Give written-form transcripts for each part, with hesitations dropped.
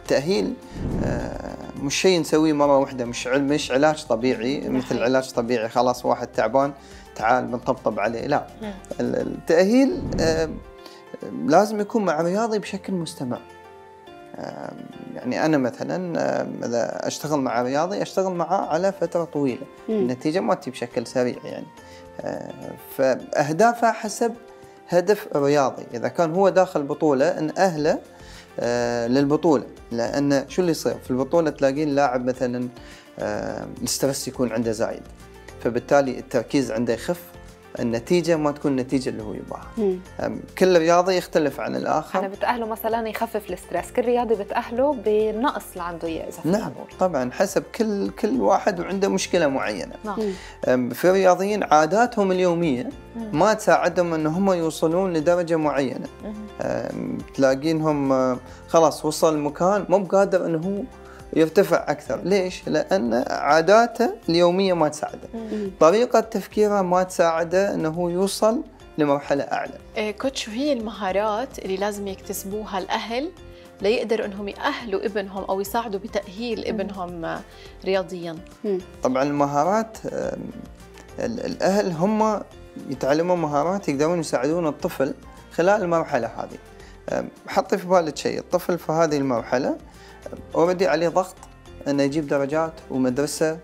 التأهيل مش شيء نسويه مرة واحدة، مش علاج طبيعي مثل علاج طبيعي خلاص واحد تعبان تعال بنطبطب عليه، لا. التأهيل لازم يكون مع رياضي بشكل مستمر. يعني أنا مثلا إذا أشتغل مع رياضي أشتغل معاه على فترة طويلة، النتيجة ما تجي بشكل سريع يعني. فأهدافه حسب هدف الرياضي، إذا كان هو داخل بطولة نأهله للبطولة، لأن شو اللي يصير في البطولة تلاقين اللاعب مثلا الستريس يكون عنده زايد، فبالتالي التركيز عنده يخف، النتيجة ما تكون النتيجة اللي هو يبغاها. كل رياضي يختلف عن الآخر. أنا بتأهله مثلا يخفف الستريس، كل رياضي بتأهله بالنقص اللي عنده إياه إذا نعم طبعا حسب كل واحد وعنده مشكلة معينة. في رياضيين عاداتهم اليومية ما تساعدهم أن هم يوصلون لدرجة معينة. تلاقينهم خلاص وصل مكان مو بقادر أنه هو يرتفع أكثر. ليش؟ لأن عاداته اليومية ما تساعده، طريقة تفكيره ما تساعده أنه يوصل لمرحلة أعلى. كوتش، هي المهارات اللي لازم يكتسبوها الأهل ليقدروا أنهم يأهلوا ابنهم أو يساعدوا بتأهيل ابنهم رياضياً؟ طبعاً المهارات الأهل هم يتعلمون مهارات يقدرون يساعدون الطفل خلال المرحلة هذه. حطي في بالك شيء، الطفل في هذه المرحلة أوريدي عليه ضغط أنه يجيب درجات ومدرسة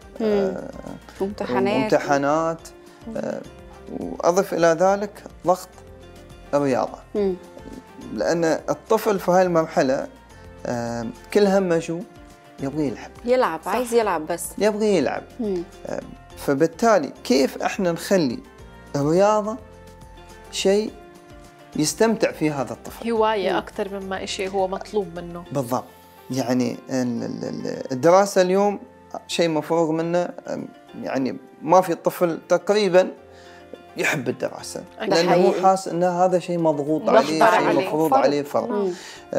وامتحانات، وأضف إلى ذلك ضغط الرياضة. لأن الطفل في هاي المرحلة كل همه شو؟ يبغى يلعب عايز يلعب، بس يبغى يلعب. فبالتالي كيف احنا نخلي الرياضة شيء يستمتع فيه هذا الطفل، هواية أكثر مما شيء هو مطلوب منه. بالضبط. يعني الدراسة اليوم شيء مفروغ منه، يعني ما في طفل تقريبا يحب الدراسة لأنه هو حاس أن هذا شيء مضغوط عليه، شيء مفروض عليه فرض.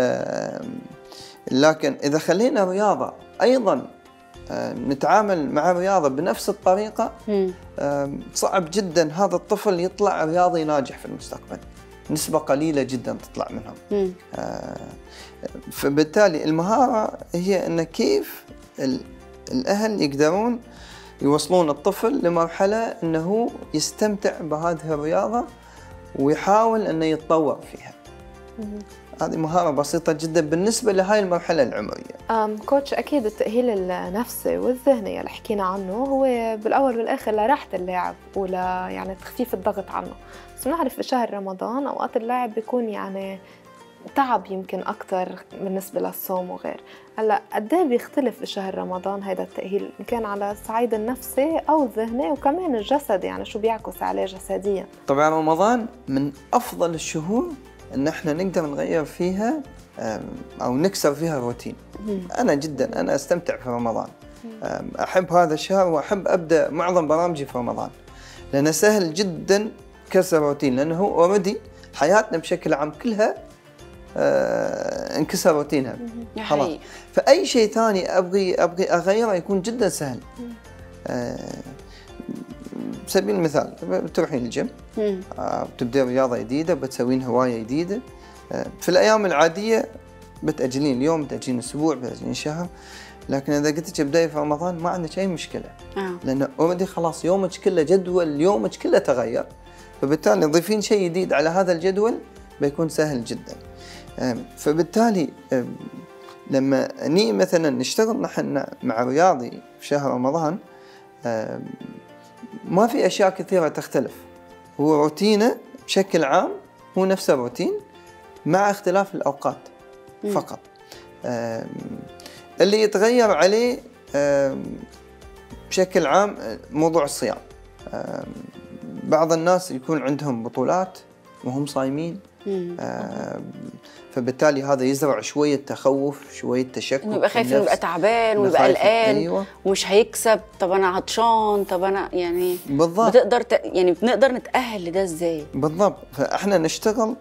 لكن إذا خلينا رياضة أيضا نتعامل مع الرياضة بنفس الطريقة، صعب جدا هذا الطفل يطلع رياضي ناجح في المستقبل، نسبة قليلة جدا تطلع منهم. فبالتالي المهارة هي أن كيف الأهل يقدرون يوصلون الطفل لمرحلة أنه يستمتع بهذه الرياضة ويحاول أنه يتطور فيها. هذه مهارة بسيطة جدا بالنسبة لهاي المرحلة العمرية. كوتش، أكيد التأهيل النفسي والذهني اللي حكينا عنه هو بالأول والآخر لراحة اللاعب ولا يعني تخفيف الضغط عنه. بس بنعرف في شهر رمضان أوقات اللاعب بيكون يعني تعب يمكن أكتر بالنسبة للصوم وغير. هلا قد ايه بيختلف بشهر رمضان هذا التأهيل إن كان على الصعيد النفسي أو الذهني وكمان الجسدي، يعني شو بيعكس عليه جسديا؟ طبعا رمضان من أفضل الشهور إن احنا نقدر نغير فيها أو نكسر فيها الروتين. أنا أستمتع في رمضان، أحب هذا الشهر وأحب أبدأ معظم برامجي في رمضان، لأنه سهل جدا كسر الروتين، لأنه اوريدي حياتنا بشكل عام كلها انكسر روتينها خلاص. فأي شيء ثاني أبغي أغيره يكون جدا سهل. بسبيل المثال بتروحين الجيم، بتبدأ رياضة جديدة، بتسوين هواية جديدة. في الأيام العادية بتأجلين اليوم، بتأجلين أسبوع، بتأجلين شهر. لكن إذا قلت لك ابدأي في رمضان ما عندك أي مشكلة، لأنه اوريدي خلاص يومك كله جدول يومك كله تغير، فبالتالي تضيفين شيء جديد على هذا الجدول بيكون سهل جدا. فبالتالي لما مثلا نشتغل نحن مع رياضي في شهر رمضان، ما في أشياء كثيرة تختلف، هو روتينه بشكل عام هو نفس الروتين مع اختلاف الأوقات فقط. اللي يتغير عليه بشكل عام موضوع الصيام. بعض الناس يكون عندهم بطولات وهم صايمين، فبالتالي هذا يزرع شوية تخوف، شوية تشكك، يبقى خايف، يبقى تعبان ويبقى قلقان ومش هيكسب. طب أنا عطشان، طب أنا يعني بالضبط. بنقدر نتأهل لده إزاي؟ بالضبط. فإحنا نشتغل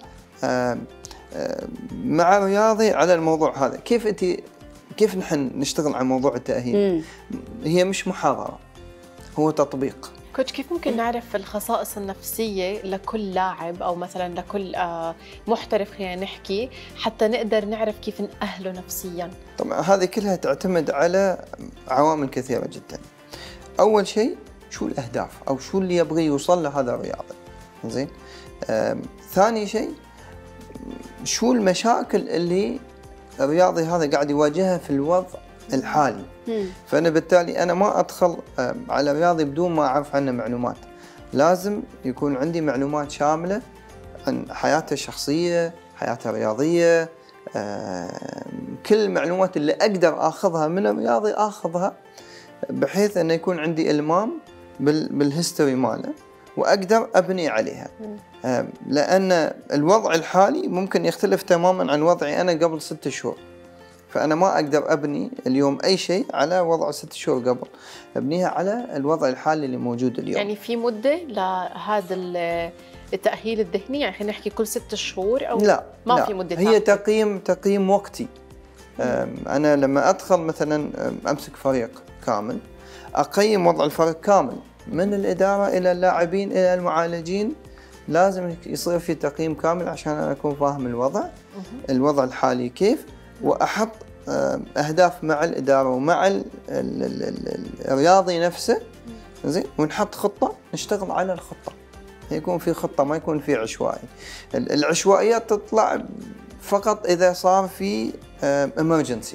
مع رياضي على الموضوع هذا. كيف نحن نشتغل على موضوع التأهيل؟ هي مش محاضرة، هو تطبيق. كوتش، كيف ممكن نعرف الخصائص النفسية لكل لاعب أو مثلا لكل محترف خلينا نحكي، حتى نقدر نعرف كيف نأهله نفسيا؟ طبعا هذه كلها تعتمد على عوامل كثيرة جدا. أول شيء شو الأهداف أو شو اللي يبغي يوصل له هذا الرياضي، زين. ثاني شيء شو المشاكل اللي الرياضي هذا قاعد يواجهها في الوضع الحالي. فأنا بالتالي أنا ما أدخل على رياضي بدون ما أعرف عنه معلومات. لازم يكون عندي معلومات شاملة عن حياته الشخصية، حياته الرياضية، كل المعلومات اللي أقدر أخذها من الرياضي أخذها، بحيث أنه يكون عندي إلمام بالهيستوري ماله وأقدر أبني عليها. لأن الوضع الحالي ممكن يختلف تماماً عن وضعي أنا قبل 6 شهور. فأنا ما أقدر أبني اليوم أي شيء على وضع 6 شهور قبل، أبنيها على الوضع الحالي اللي موجود اليوم. يعني في مدة لهذا التأهيل الذهني؟ يعني خلينا نحكي كل 6 شهور أو لا، ما في مدة؟ هي تقييم وقتي. أنا لما أدخل مثلا أمسك فريق كامل، أقيم وضع الفريق كامل من الإدارة إلى اللاعبين إلى المعالجين. لازم يصير في تقييم كامل عشان أنا أكون فاهم الوضع الحالي كيف، وأحط أهداف مع الإدارة ومع الرياضي نفسه، زين، ونحط خطة نشتغل على الخطة. يكون في خطة، ما يكون في عشوائي. العشوائيات تطلع فقط إذا صار في emergency.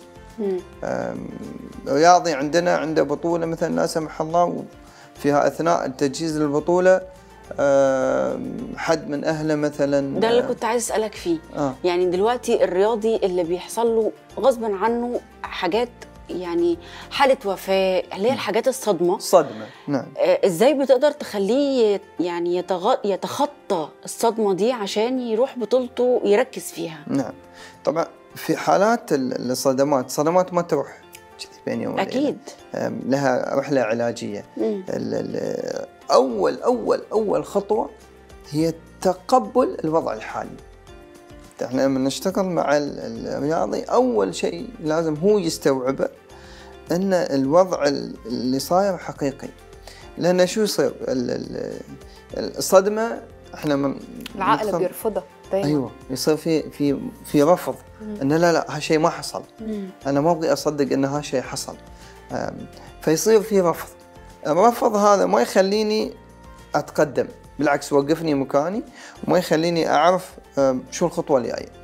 رياضي عنده بطولة مثلا لا سمح الله، وفيها أثناء التجهيز للبطولة حد من أهله مثلا. ده اللي كنت عايز أسألك فيه. يعني دلوقتي الرياضي اللي بيحصل له غصبا عنه حاجات، يعني حالة وفاة، اللي هي الحاجات صدمة. نعم. إزاي بتقدر تخليه يعني يتخطى الصدمة دي عشان يروح بطولته يركز فيها؟ نعم. طبعا في حالات الصدمات ما تروح بين يومين. أكيد لها رحلة علاجية. أول خطوة هي تقبل الوضع الحالي. احنا لما نشتغل مع الرياضي أول شيء لازم هو يستوعبه أن الوضع اللي صاير حقيقي. لأن شو يصير الصدمة، احنا العقل بيرفضها دايما. أيوة، يصير في رفض، أن لا هالشيء ما حصل، أنا ما أبغي أصدق أن هالشيء حصل. فيصير في رفض. الرفض هذا ما يخليني أتقدم، بالعكس وقفني مكاني وما يخليني أعرف شو الخطوة اللي جاية.